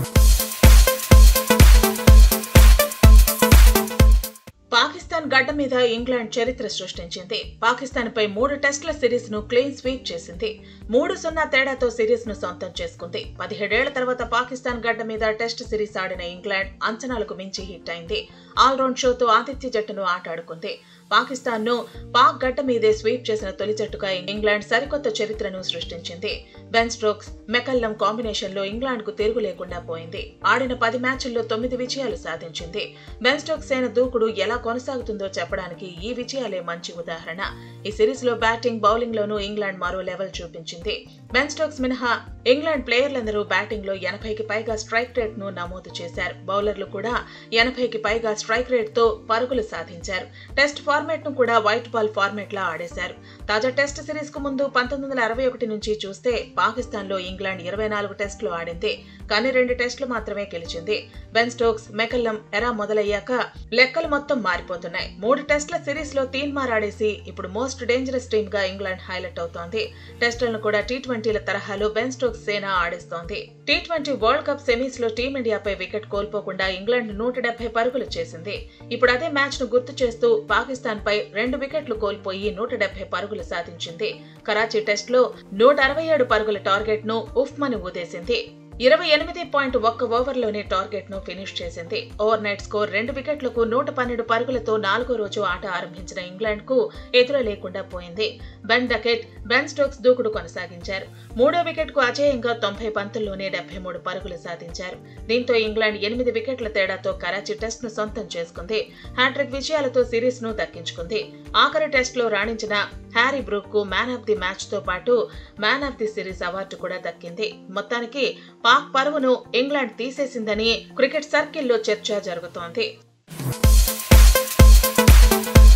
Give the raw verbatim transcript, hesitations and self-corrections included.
పాకిస్తాన్ గడ్డ మీద ఇంగ్లాండ్ చరిత్ర సృష్టించింది. పాకిస్తాన్ పై మూడు టెస్టుల సిరీస్ ను క్లీన్ స్వీప్ చేసింది. మూడు సున్నా తేడాతో సిరీస్ ను సొంతం చేసుకుంది. పదిహేడేళ్ల తర్వాత పాకిస్తాన్ గడ్డ మీద టెస్ట్ సిరీస్ ఆడిన ఇంగ్లాండ్ అంచనాలకు మించి హిట్ అయింది. ఆల్రౌండ్ షోతో ఆతిథ్య జట్టును ఆటాడుకుంది. పాకిస్తాన్ ను పాక్ గడ్డ మీదే స్వీప్ చేసిన తొలి జట్టుగా ఇంగ్లాండ్ సరికొత్త చరిత్రను సృష్టించింది. బెన్ స్టోక్స్, మెకల్లం కాంబినేషన్ లో ఇంగ్లాండ్ కు తిరుగు లేకుండా పోయింది. ఆడిన పది మ్యాచ్ల్లో తొమ్మిది విజయాలు సాధించింది. బెన్ స్టోక్స్ సేన దూకుడు ఎలా కొనసాగుతుందో చెప్పడానికి ఈ విజయాలే మంచి ఉదాహరణ. ఈ సిరీస్ లో బ్యాటింగ్, బౌలింగ్ లోనూ ఇంగ్లాండ్ మరో లెవెల్ చూపించింది. బెన్ స్టోక్స్ మినహా ఇంగ్లాండ్ ప్లేయర్లందరూ బ్యాటింగ్ లో ఎనభైకి పైగా స్ట్రైక్ రేట్ ను నమోదు చేశారు. బౌలర్లు కూడా ఎనభైకి పైగా స్ట్రైక్ రేట్ తో పరుగులు సాధించారు. టెస్ట్ ఫార్మాట్ ను కూడా వైట్ బాల్ ఫార్మాట్ లా ఆడేశారు. తాజా టెస్ట్ సిరీస్ కు ముందు పంతొమ్మిది వందల అరవై ఒకటి నుంచి చూస్తే పాకిస్తాన్ లో ఇంగ్లాండ్ ఇరవై నాలుగు టెస్టులు ఆడింది. కానీ రెండు టెస్టులు మాత్రమే గెలిచింది. బెన్ స్టోక్స్, మెకల్లం ఎరా మొదలయ్యాక లెక్కలు మొత్తం మారిపోతున్నాయి. మూడు టెస్టుల సిరీస్ లో తీన్మార్ ఆడేసి ఇప్పుడు మోస్ట్ డేంజరస్ టీమ్ గా ఇంగ్లాండ్ హైలైట్ అవుతోంది. టెస్టులను కూడా టీ ట్వంటీల తరహాలో బెన్ స్టోక్స్ సేన ఆడేస్తోంది. T twenty world cup semis లో టీమిండియాపై వికెట్ కోల్పోకుండా ఇంగ్లాండ్ నూట డెబ్బై పరుగులు చేసింది. ఇప్పుడు అదే మ్యాచ్ ను గుర్తు చేస్తూ పాకిస్తాన్ పై రెండు వికెట్లు కోల్పోయి నూట డెబ్బై పరుగులు సాధించింది. కరాచీ టెస్ట్ లో నూట అరవై ఏడు పరుగుల టార్గెట్ ను ఉఫ్మని ఊదేసింది. ఇరవై ఎనిమిది పాయింట్ ఒక్క ఓవర్లోనే టార్గెట్ ను ఫినిష్ చేసింది. ఓవర్ నైట్ స్కోర్ రెండు వికెట్లకు నూట పన్నెండు పరుగులతో నాలుగో రోజు ఆట ఆరంభించిన ఇంగ్లాండ్ కు ఎదురు లేకుండా పోయింది. బెన్ డకెట్, బెన్ స్టోక్స్ దూకుడు కొనసాగించారు. మూడో వికెట్ కు అజేయంగా తొంభై బంతుల్లోనే డెబ్బై మూడు పరుగులు సాధించారు. దీంతో ఇంగ్లాండ్ ఎనిమిది వికెట్ల తేడాతో కరాచీ టెస్ట్ ను సొంతం చేసుకుంది. హ్యాట్రిక్ విజయాలతో సిరీస్ ను దక్కించుకుంది. ఆఖరి టెస్ట్ లో రాణించిన హ్యారీ బ్రూక్ కు మ్యాన్ ఆఫ్ ది మ్యాచ్ తో పాటు man of the series award కూడా దక్కింది. మొత్తానికి పాక్ పరువును ఇంగ్లాండ్ తీసేసిందని క్రికెట్ సర్కిల్లో చర్చ జరుగుతోంది.